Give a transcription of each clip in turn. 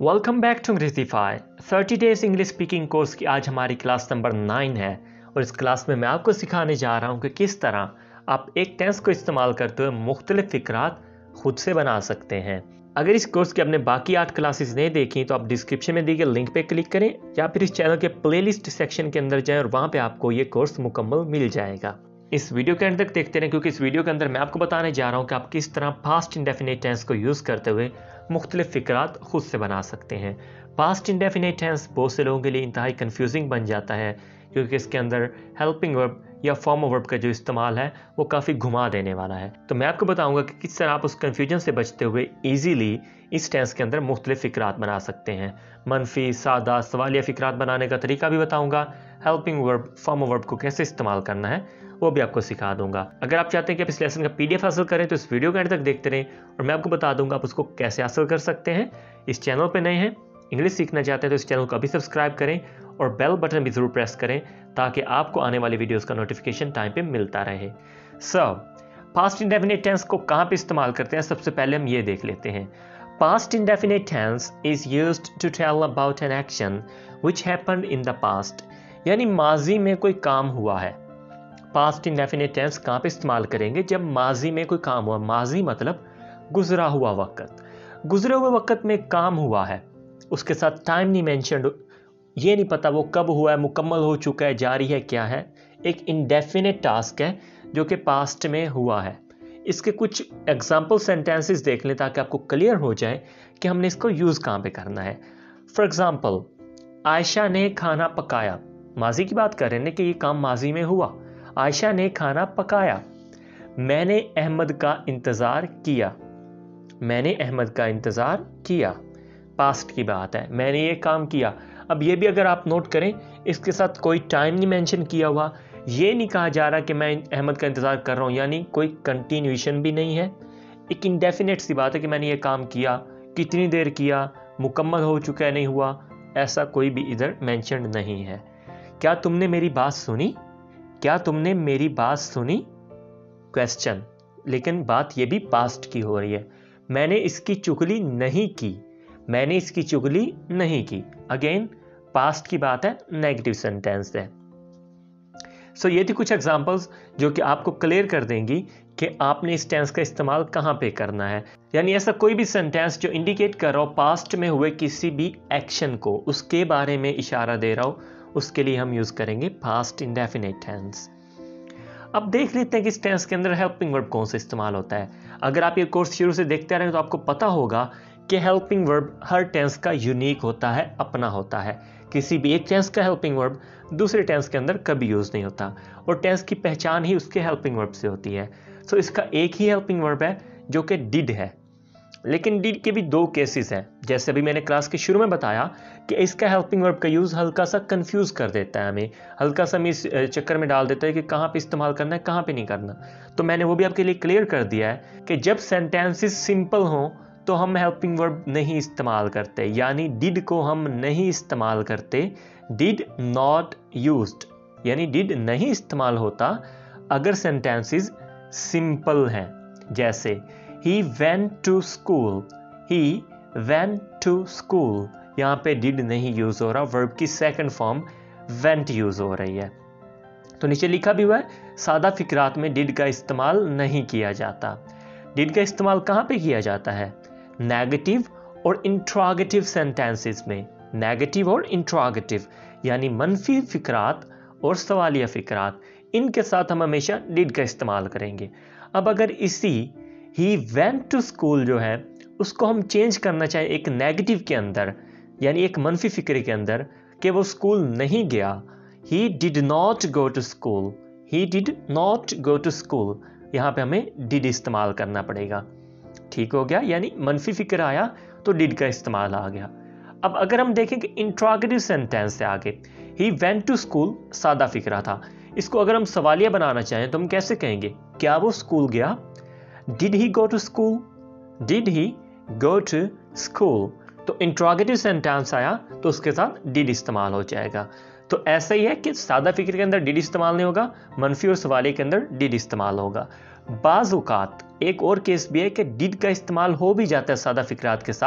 Welcome back to Angrezify 30 days English speaking course की आज हमारी क्लास नंबर 9 है और इस क्लास में मैं आपको सिखाने जा रहा हूं कि किस तरह आप एक टेंस को इस्तेमाल करते हुए मुख्तलिफ फिक्रात खुद से बना सकते हैं। अगर इस कोर्स की आपने बाकी 8 क्लासेस नहीं देखी तो आप डिस्क्रिप्शन में दी गए लिंक पे क्लिक करें या फिर इस चैनल के प्लेलिस्ट सेक्शन के अंदर जाएं और वहां पे आपको ये कोर्स मुकम्मल मिल जाएगा। इस वीडियो के अंत तक देखते रहें क्योंकि इस वीडियो के अंदर मैं आपको बताने जा रहा हूं कि आप किस तरह पास्ट इंडेफिनिट टेंस को यूज़ करते हुए मुख्तलिफ फिक्रात खुद से बना सकते हैं। पास्ट इंडेफिनिट टेंस बहुत से लोगों के लिए इंतहाई कंफ्यूजिंग बन जाता है क्योंकि इसके अंदर हेल्पिंग वर्ब या फॉर्म ऑफ वर्ब का जो इस्तेमाल है वो काफ़ी घुमा देने वाला है। तो मैं आपको बताऊंगा कि किस तरह आप उस कन्फ्यूजन से बचते हुए ईजीली इस टेंस के अंदर मुख्तलिफ फिक्रात बना सकते हैं। मनफी, सादा, सवालिया फिक्रात बनाने का तरीका भी बताऊंगा। Helping verb, form of verb को कैसे इस्तेमाल करना है वो भी आपको सिखा दूंगा। अगर आप चाहते हैं कि आप इस लेसन का पीडीएफ हासिल करें तो इस वीडियो के अंत तक देखते रहें और मैं आपको बता दूंगा आप उसको कैसे हासिल कर सकते हैं। इस चैनल पे नए हैं, इंग्लिश सीखना चाहते हैं तो इस चैनल को अभी सब्सक्राइब करें और बेल बटन भी जरूर प्रेस करें ताकि आपको आने वाली वीडियोस का नोटिफिकेशन टाइम पे मिलता रहे। पास्ट इंडेफिनिट टेंस को कहाँ पे इस्तेमाल करते हैं, सबसे पहले हम ये देख लेते हैं। Past indefinite tense is used to tell about an action which happened in the past, यानी माजी में कोई काम हुआ है। पास्ट इंडेफिनिट टेंस कहाँ पे इस्तेमाल करेंगे, जब माजी में कोई काम हुआ। माजी मतलब गुजरा हुआ वक्त। गुजरे हुए वक्त में काम हुआ है, उसके साथ टाइम नहीं मेंशन्ड, ये नहीं पता वो कब हुआ है, मुकम्मल हो चुका है, जारी है, क्या है। एक इंडेफिनिट टास्क है जो कि पास्ट में हुआ है। इसके कुछ एग्जाम्पल सेंटेंसेस देख लें ताकि आपको क्लियर हो जाए कि हमने इसको यूज़ कहाँ पे करना है। फॉर एग्जाम्पल, आयशा ने खाना पकाया। माजी की बात कर रहे हैं कि ये काम माजी में हुआ। आयशा ने खाना पकाया। मैंने अहमद का इंतज़ार किया। मैंने अहमद का इंतज़ार किया, पास्ट की बात है, मैंने ये काम किया। अब ये भी अगर आप नोट करें, इसके साथ कोई टाइम नहीं मेंशन किया हुआ, ये नहीं कहा जा रहा कि मैं अहमद का इंतज़ार कर रहा हूँ, यानी कोई कंटिन्यूएशन भी नहीं है। एक इंडेफिनेट सी बात है कि मैंने ये काम किया, कितनी देर किया, मुकम्मल हो चुका है, नहीं हुआ, ऐसा कोई भी इधर मेंशन नहीं है। क्या तुमने मेरी बात सुनी? क्या तुमने मेरी बात सुनी? क्वेश्चन, लेकिन बात ये भी पास्ट की हो रही है। मैंने इसकी चुगली नहीं की। मैंने इसकी चुगली नहीं की, अगेन पास्ट की बात है, नेगेटिव सेंटेंस है। सो ये थी कुछ एग्जांपल्स जो कि आपको क्लियर कर देंगी कि आपने इस टेंस का इस्तेमाल कहाँ पे करना है। यानी ऐसा कोई भी सेंटेंस जो इंडिकेट कर रहा हो पास्ट में हुए किसी भी एक्शन को, उसके बारे में इशारा दे रहा हो, उसके लिए हम यूज करेंगे पास्ट इंडेफिनिट टेंस। अब देख लेते हैं कि इस टेंस के अंदर हेल्पिंग वर्ब कौन सा इस्तेमाल होता है। अगर आप ये कोर्स शुरू से देखते आ रहे हैं तो आपको पता होगा कि हेल्पिंग वर्ब हर टेंस का यूनिक होता है, अपना होता है। किसी भी एक टेंस का हेल्पिंग वर्ब दूसरे टेंस के अंदर कभी यूज नहीं होता और टेंस की पहचान ही उसके हेल्पिंग वर्ब से होती है। सो इसका एक ही हेल्पिंग वर्ब है जो कि डिड है, लेकिन डिड के भी दो केसेस हैं। जैसे अभी मैंने क्लास के शुरू में बताया कि इसका हेल्पिंग वर्ब का यूज़ हल्का सा कंफ्यूज कर देता है, हमें हल्का सा इस चक्कर में डाल देता है कि कहाँ पे इस्तेमाल करना है, कहाँ पे नहीं करना। तो मैंने वो भी आपके लिए क्लियर कर दिया है कि जब सेंटेंसेस सिंपल हों तो हम हेल्पिंग वर्ब नहीं इस्तेमाल करते, यानी डिड को हम नहीं इस्तेमाल करते। डिड नॉट यूज्ड, यानी डिड नहीं इस्तेमाल होता अगर सेंटेंसेस सिंपल हैं। जैसे He went to school. He went to school. यहाँ पे did नहीं यूज हो रहा, वर्ब की सेकंड फॉर्म went यूज हो रही है। तो नीचे लिखा भी हुआ है, सादा फिक्रात में did का इस्तेमाल नहीं किया जाता। did का इस्तेमाल कहाँ पे किया जाता है? नेगेटिव और इंट्रोगेटिव सेंटेंसेस में। नेगेटिव और इंट्रोगेटिव यानी मनफी फिक्रात और सवालिया फिक्रात, इनके साथ हम हमेशा did का इस्तेमाल करेंगे। अब अगर इसी He went to school जो है उसको हम चेंज करना चाहें एक नेगेटिव के अंदर, यानी एक मनफी फिक्रे के अंदर कि वो स्कूल नहीं गया। He did not go to school. He did not go to school. यहाँ पे हमें did इस्तेमाल करना पड़ेगा। ठीक हो गया, यानी मनफी फिक्र आया तो did का इस्तेमाल आ गया। अब अगर हम देखें कि इंट्रोगेटिव सेंटेंस से आगे He went to school सादा फिक्रा था, इसको अगर हम सवालिया बनाना चाहें तो हम कैसे कहेंगे? क्या वो स्कूल गया? Did he go to school? Did he go to school? तो इंट्रोगेटिव सेंटेंस आया तो उसके साथ did इस्तेमाल हो जाएगा। तो ऐसा ही है कि सादा फिक्र के अंदर did इस्तेमाल नहीं होगा, मनफी और सवाली के अंदर did इस्तेमाल होगा। बाज़ औक़ात एक और केस भी है कि did का इस्तेमाल हो भी जाता है सादा फिक्रात के साथ,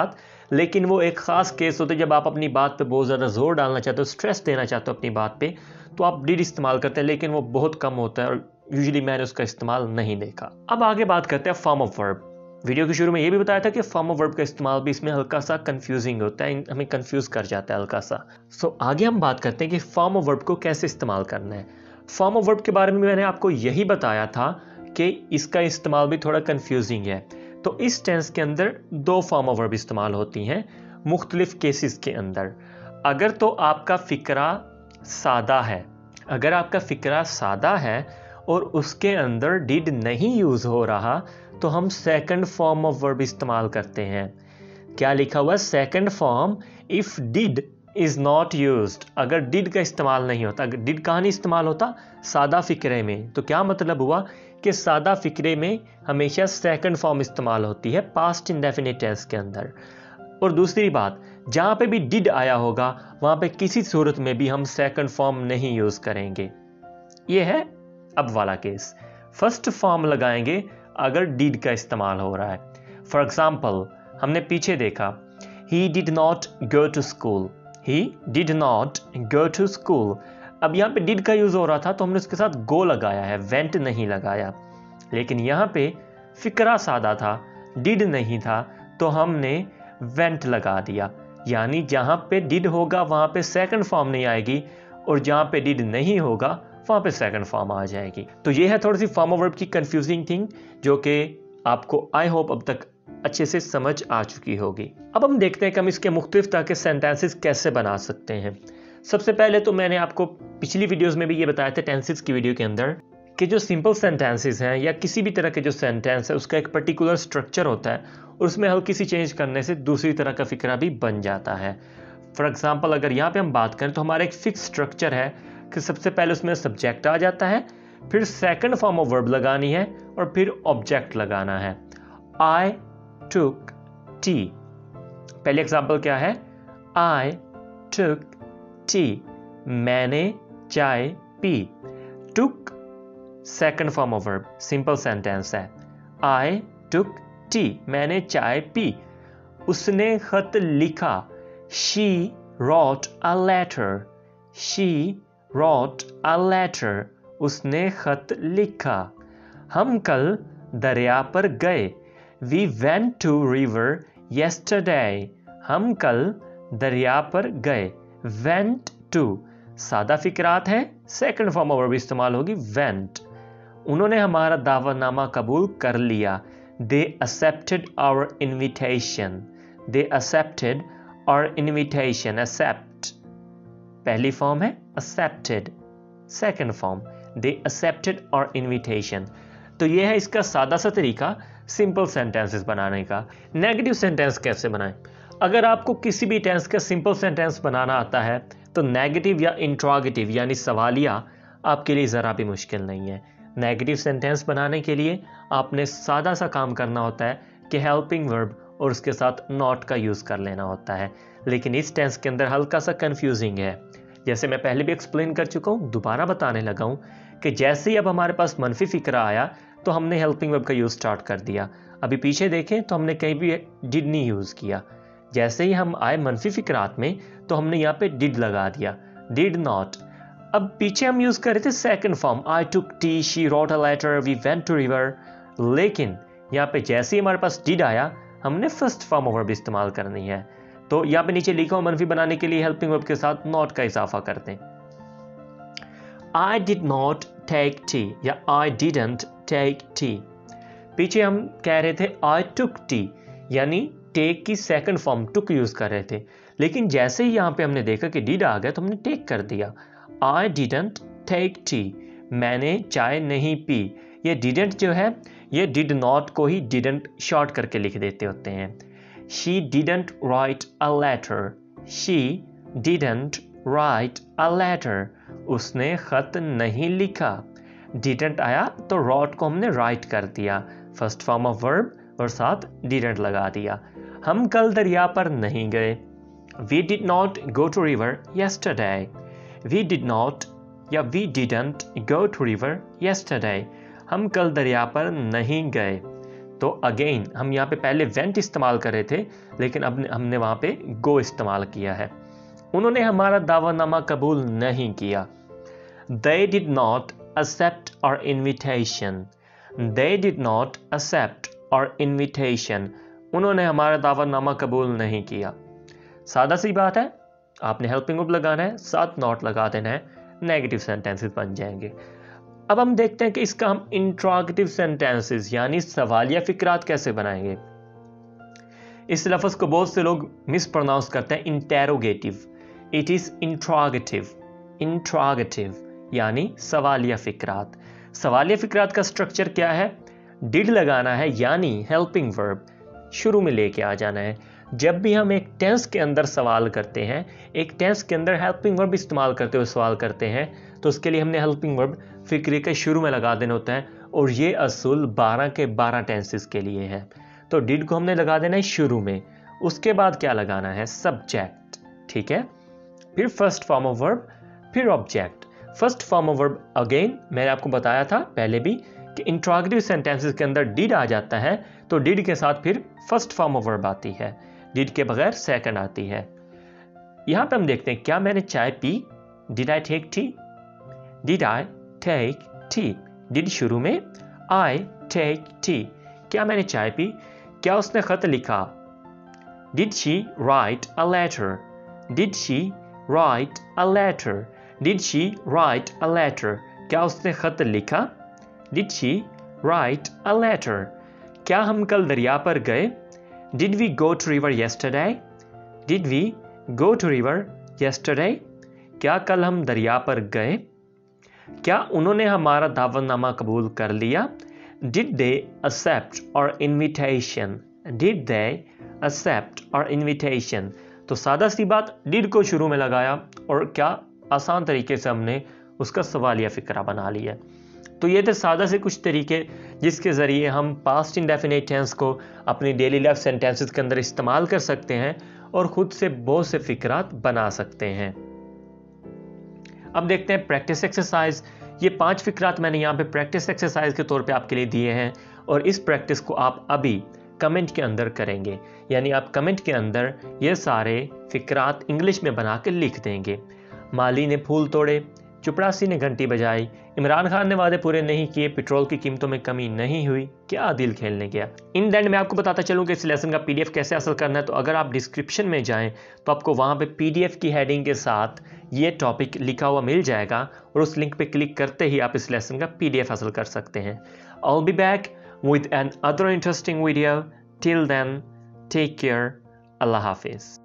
लेकिन वो एक ख़ास केस होता है जब आप अपनी बात पे बहुत ज़्यादा जोर डालना चाहते हो, स्ट्रेस देना चाहते हो अपनी बात पे, तो आप डिड इस्तेमाल करते हैं, लेकिन वो बहुत कम होता है और यूजुअली मैंने उसका इस्तेमाल नहीं देखा। अब आगे बात करते हैं फॉर्म ऑफ वर्ब। वीडियो के शुरू में ये भी बताया था कि फॉर्म ऑफ वर्ब का इस्तेमाल भी इसमें हल्का सा कंफ्यूजिंग होता है, हमें कंफ्यूज कर जाता है हल्का सा। सो आगे हम बात करते हैं कि फॉर्म ऑफ वर्ब को कैसे इस्तेमाल करना है। फॉर्म ऑफ वर्ब के बारे में मैंने आपको यही बताया था कि इसका इस्तेमाल भी थोड़ा कंफ्यूजिंग है। तो इस टेंस के अंदर दो फॉर्म ऑफ वर्ब इस्तेमाल होती हैं मुख्तलिफ केसेस के अंदर। अगर तो आपका फ़िक्रा सादा है, अगर आपका फ़िक्रा सादा है और उसके अंदर डिड नहीं यूज़ हो रहा, तो हम सेकंड फॉर्म ऑफ वर्ब इस्तेमाल करते हैं। क्या लिखा हुआ है? Second form if did is not used. अगर डिड का इस्तेमाल नहीं होता, अगर डिड कहाँ नहीं इस्तेमाल होता? सादा फ़िक्रे में। तो क्या मतलब हुआ कि सादा फ़िक्रे में हमेशा सेकंड फॉर्म इस्तेमाल होती है पास्ट इंडेफिनिट टेंस के अंदर। और दूसरी बात, जहाँ पे भी डिड आया होगा वहाँ पे किसी सूरत में भी हम सेकंड फॉर्म नहीं यूज़ करेंगे। ये है अब वाला केस। फर्स्ट फॉर्म लगाएंगे अगर डिड का इस्तेमाल हो रहा है। फॉर एग्जाम्पल, हमने पीछे देखा he did not go to school, he did not go to school. अब यहाँ पे डिड का यूज हो रहा था तो हमने उसके साथ गो लगाया है, वेंट नहीं लगाया। लेकिन यहाँ पे फिक्रा सादा था, डिड नहीं था, तो हमने वेंट लगा दिया। यानी जहाँ पे डिड होगा वहाँ पे सेकंड फॉर्म नहीं आएगी और जहाँ पे डिड नहीं होगा वहाँ पे सेकंड फॉर्म आ जाएगी। तो ये है थोड़ी सी फॉर्म ऑफ वर्ब की कंफ्यूजिंग थिंग, जो कि आपको आई होप अब तक अच्छे से समझ आ चुकी होगी। अब हम देखते हैं कि हम इसके मुख्तलिफ तरह के सेंटेंसेस कैसे बना सकते हैं। सबसे पहले तो मैंने आपको पिछली वीडियोस में भी ये बताया था टेंसेस की वीडियो के अंदर कि जो सिंपल सेंटेंसेस हैं या किसी भी तरह के जो सेंटेंस है उसका एक पर्टिकुलर स्ट्रक्चर होता है और उसमें हल्की सी चेंज करने से दूसरी तरह का फिक्रा भी बन जाता है। फॉर एग्जाम्पल, अगर यहाँ पे हम बात करें तो हमारा एक फिक्स स्ट्रक्चर है कि सबसे पहले उसमें सब्जेक्ट आ जाता है, फिर सेकंड फॉर्म ऑफ वर्ब लगानी है और फिर ऑब्जेक्ट लगाना है। I took T. पहले एग्जाम्पल क्या है? आई टुक टी, मैंने चाय पी। Took second form of verb, simple sentence है। आई टुक टी, मैंने चाय पी। उसने खत लिखा, she wrote a letter, she wrote a letter, उसने खत लिखा। हम कल दरिया पर गए, we went to river yesterday, हम कल दरिया पर गए। went to सादा फिक्रात है, सेकंड फॉर्म ऑफ वर्ब इस्तेमाल होगी went। उन्होंने हमारा दावतनामा कबूल कर लिया, they accepted our invitation, they accepted our invitation, accept पहली फॉर्म है, accepted second form, they accepted our invitation। तो ये है इसका सादा सा तरीका सिंपल सेंटेंसेस बनाने का। नेगेटिव सेंटेंस कैसे बनाएं? अगर आपको किसी भी टेंस का सिंपल सेंटेंस बनाना आता है तो नेगेटिव या इंट्रोगेटिव यानी सवालिया आपके लिए ज़रा भी मुश्किल नहीं है। नेगेटिव सेंटेंस बनाने के लिए आपने सादा सा काम करना होता है कि हेल्पिंग वर्ब और उसके साथ नॉट का यूज़ कर लेना होता है। लेकिन इस टेंस के अंदर हल्का सा कंफ्यूजिंग है। जैसे मैं पहले भी एक्सप्लेन कर चुका हूँ, दोबारा बताने लगा हूँ कि जैसे ही अब हमारे पास मनफी फिक्रा आया तो हमने हेल्पिंग वर्ब का यूज़ स्टार्ट कर दिया। अभी पीछे देखें तो हमने कहीं भी डिड नहीं यूज़ किया। जैसे ही हम आए मनफी फिक्रात में तो हमने यहाँ पे डिड लगा दिया, डिड नॉट। अब पीछे हम यूज़ कर रहे थे second form, I took tea, she wrote a letter, we went to river. लेकिन यहाँ पे जैसे ही हमारे पास डिड आया हमने फर्स्ट फॉर्म ऑफ वर्ब इस्तेमाल करनी है। तो यहाँ पे नीचे लिखा हुआ मनफी बनाने के लिए हेल्पिंग वर्ब के साथ नॉट का इजाफा करते हैं। I did not take tea या I didn't take tea। पीछे हम कह रहे थे I took tea, यानी टेक की सेकंड फॉर्म टुक यूज कर रहे थे। लेकिन जैसे ही यहाँ पे हमने देखा कि डिड आ गया तो हमने टेक कर दिया। I didn't take tea, मैंने चाय नहीं पी। ये didn't जो है ये did not को ही didn't शॉर्ट करके लिख देते होते हैं। She didn't write a letter, she didn't write a letter, उसने खत नहीं लिखा। didn't आया तो wrote को हमने write कर दिया, फर्स्ट फॉर्म ऑफ वर्ब और साथ didn't लगा दिया। हम कल दरिया पर नहीं गए, we did not go to river yesterday, we did not या we didn't go to river yesterday, हम कल दरिया पर नहीं गए। तो अगेन हम यहाँ पे पहले वेंट इस्तेमाल कर रहे थे, लेकिन अब हमने वहाँ पे गो इस्तेमाल किया है। उन्होंने हमारा दावतनामा कबूल नहीं किया। They did not accept our invitation. They did not accept our invitation. उन्होंने हमारा दावतनामा कबूल नहीं किया। सादा सी बात है, आपने हेल्पिंग वर्ब लगाना है, साथ नॉट लगा देना है, नेगेटिव सेंटेंसेस बन जाएंगे। अब हम देखते हैं कि इसका हम इंट्रोगेटिव सेंटेंसेस यानी सवालिया फिक्रात कैसे बनाएंगे। इस लफ्ज़ को बहुत से लोग मिस प्रोनाउंस करते हैं interrogative. It is interrogative, interrogative यानी सवालिया फिक्रात। सवालिया फिक्रात का स्ट्रक्चर क्या है? डिड लगाना है यानी हेल्पिंग वर्ब शुरू में लेके आ जाना है। जब भी हम एक टेंस के अंदर सवाल करते हैं, एक टेंस के अंदर हेल्पिंग वर्ब इस्तेमाल करते हुए सवाल करते हैं, तो उसके लिए हमने हेल्पिंग वर्ब फिक्रे के शुरू में लगा देना होता है, और ये असूल 12 के 12 टेंसेस के लिए है। तो डिड को हमने लगा देना है शुरू में, उसके बाद क्या लगाना है? सब्जेक्ट, ठीक है, फिर फर्स्ट फॉर्म ऑफ वर्ब, फिर object. First form of verb again मैंने आपको बताया था पहले भी कि इंट्रोगेटिव सेंटेंसेस के अंदर डिड आ जाता है, तो डिड के साथ फिर फर्स्ट फॉर्म ऑफ वर्ब आती है, डिड के बगैर सेकंड आती है। यहां पे हम देखते हैं, क्या मैंने चाय पी? Did I take tea? Did I take tea? Did शुरू में, आई टेक टी। क्या मैंने चाय पी? क्या उसने खत लिखा? Did she write a letter? Did she write a letter? Did she write a letter? क्या उसने खत लिखा? Did she write a letter? क्या हम कल दरिया पर गए? Did we go to river yesterday? Did we go to river yesterday? क्या कल हम दरिया पर गए? क्या उन्होंने हमारा दावतनामा कबूल कर लिया? Did they accept our invitation? Did they accept our invitation? तो सादा सी बात, डिड को शुरू में लगाया और क्या आसान तरीके से हमने उसका सवालिया फिक्रा बना लिया। तो ये थे सादा से कुछ तरीके जिसके ज़रिए हम पास्ट इंडेफिनिट टेंस को अपनी डेली लाइफ सेंटेंसेस के अंदर इस्तेमाल कर सकते हैं और खुद से बहुत से फिक्रात बना सकते हैं। अब देखते हैं प्रैक्टिस एक्सरसाइज। ये 5 फिक्रात मैंने यहाँ पे प्रैक्टिस एक्सरसाइज के तौर पे आपके लिए दिए हैं, और इस प्रैक्टिस को आप अभी कमेंट के अंदर करेंगे, यानी आप कमेंट के अंदर ये सारे फिक्रात इंग्लिश में बना के लिख देंगे। माली ने फूल तोड़े, चपरासी ने घंटी बजाई, इमरान खान ने वादे पूरे नहीं किए, पेट्रोल की कीमतों में कमी नहीं हुई, क्या दिल खेलने गया। इन द एंड मैं आपको बताता चलूं कि इस लेसन का पीडीएफ कैसे हासिल करना है। तो अगर आप डिस्क्रिप्शन में जाएं तो आपको वहां पे पीडीएफ की हेडिंग के साथ ये टॉपिक लिखा हुआ मिल जाएगा, और उस लिंक पे क्लिक करते ही आप इस लेसन का पीडीएफ हासिल कर सकते हैं। I will be back with another interesting video. Till then take care, अल्लाह हाफिज।